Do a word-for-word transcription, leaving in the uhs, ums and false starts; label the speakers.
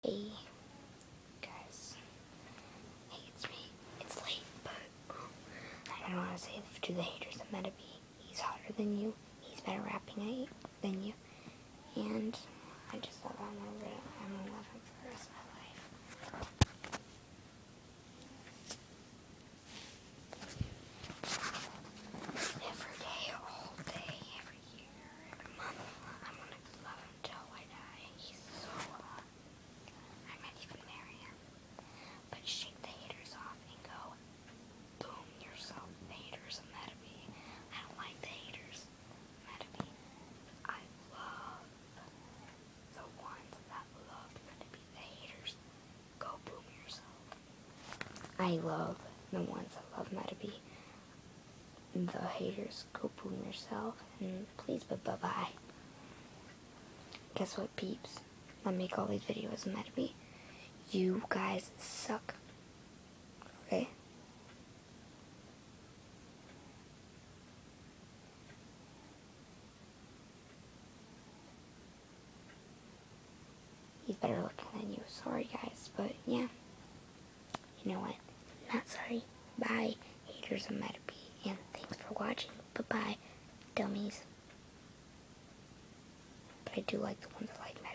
Speaker 1: Hey, guys. Hey, it's me. It's late, but I don't want to say to the haters of Mattyb, he's hotter than you, he's better rapping than you, and I just thought I'm gonna love him for the rest of my life. Every day, all day, every year, every month, I'm gonna love him till I die. He's so hot. I might even marry him. But shake the haters off and go boom yourself, the haters of Mattyb. I don't like the haters of Mattyb. I love the ones that love Mattyb. The haters, go boom yourself. I love the ones that love Mattyb. The haters, go boom yourself, and please, but bye-bye. Guess what, peeps? I make all these videos of Mattyb. You guys suck. Okay? He's better looking than you. Sorry, guys, but yeah. You know what? Not sorry. Bye, haters of Mattyb. And thanks for watching. Bye-bye, dummies. But I do like the ones that like me.